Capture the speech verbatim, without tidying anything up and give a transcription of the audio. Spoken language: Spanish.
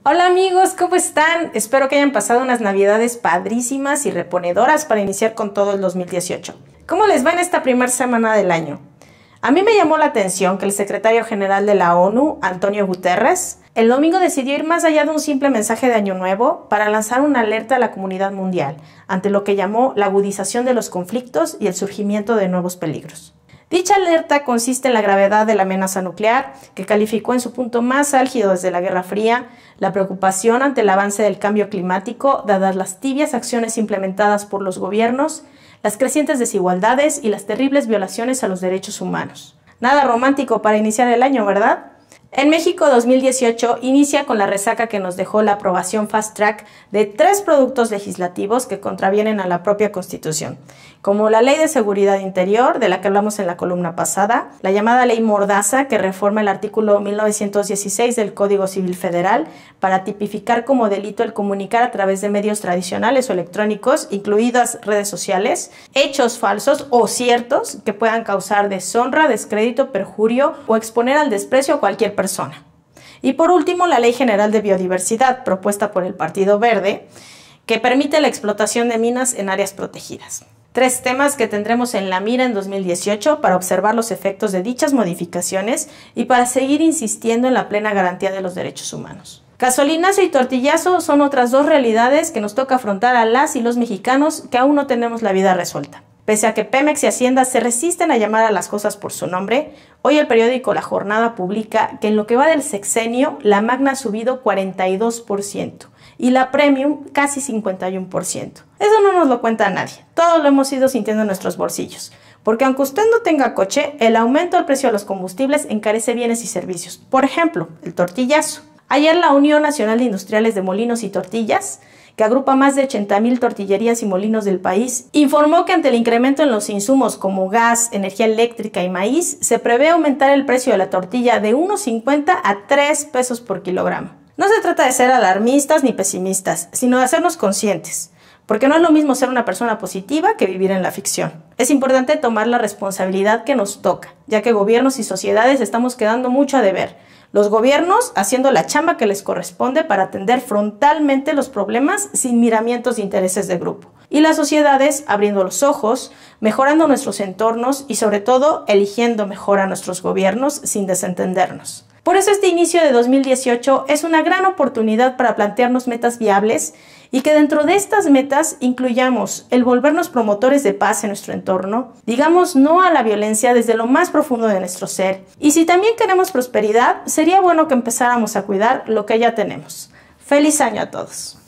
Hola amigos, ¿cómo están? Espero que hayan pasado unas navidades padrísimas y reponedoras para iniciar con todo el dos mil dieciocho. ¿Cómo les va en esta primera semana del año? A mí me llamó la atención que el secretario general de la ONU, Antonio Guterres, el domingo decidió ir más allá de un simple mensaje de Año Nuevo para lanzar una alerta a la comunidad mundial ante lo que llamó la agudización de los conflictos y el surgimiento de nuevos peligros. Dicha alerta consiste en la gravedad de la amenaza nuclear, que calificó en su punto más álgido desde la Guerra Fría, la preocupación ante el avance del cambio climático, dadas las tibias acciones implementadas por los gobiernos, las crecientes desigualdades y las terribles violaciones a los derechos humanos. Nada romántico para iniciar el año, ¿verdad? En México dos mil dieciocho inicia con la resaca que nos dejó la aprobación fast track de tres productos legislativos que contravienen a la propia Constitución, como la Ley de Seguridad Interior, de la que hablamos en la columna pasada, la llamada Ley Mordaza, que reforma el artículo mil novecientos dieciséis del Código Civil Federal para tipificar como delito el comunicar a través de medios tradicionales o electrónicos, incluidas redes sociales, hechos falsos o ciertos que puedan causar deshonra, descrédito, perjurio o exponer al desprecio a cualquier persona. persona. Y por último, la Ley General de Biodiversidad, propuesta por el Partido Verde, que permite la explotación de minas en áreas protegidas. Tres temas que tendremos en la mira en dos mil dieciocho para observar los efectos de dichas modificaciones y para seguir insistiendo en la plena garantía de los derechos humanos. Gasolinazo y tortillazo son otras dos realidades que nos toca afrontar a las y los mexicanos que aún no tenemos la vida resuelta. Pese a que Pemex y Hacienda se resisten a llamar a las cosas por su nombre, hoy el periódico La Jornada publica que en lo que va del sexenio, la Magna ha subido cuarenta y dos por ciento y la Premium casi cincuenta y uno por ciento. Eso no nos lo cuenta nadie, todos lo hemos ido sintiendo en nuestros bolsillos, porque aunque usted no tenga coche, el aumento del precio de los combustibles encarece bienes y servicios. Por ejemplo, el tortillazo. Ayer la Unión Nacional de Industriales de Molinos y Tortillas, que agrupa más de ochenta mil tortillerías y molinos del país, informó que ante el incremento en los insumos como gas, energía eléctrica y maíz, se prevé aumentar el precio de la tortilla de uno cincuenta a tres pesos por kilogramo. No se trata de ser alarmistas ni pesimistas, sino de hacernos conscientes, porque no es lo mismo ser una persona positiva que vivir en la ficción. Es importante tomar la responsabilidad que nos toca, ya que gobiernos y sociedades estamos quedando mucho a deber. Los gobiernos haciendo la chamba que les corresponde para atender frontalmente los problemas sin miramientos de intereses de grupo. Y las sociedades abriendo los ojos, mejorando nuestros entornos y sobre todo eligiendo mejor a nuestros gobiernos sin desentendernos. Por eso este inicio de dos mil dieciocho es una gran oportunidad para plantearnos metas viables y que dentro de estas metas incluyamos el volvernos promotores de paz en nuestro entorno, digamos no a la violencia desde lo más profundo de nuestro ser. Y si también queremos prosperidad, sería bueno que empezáramos a cuidar lo que ya tenemos. ¡Feliz año a todos!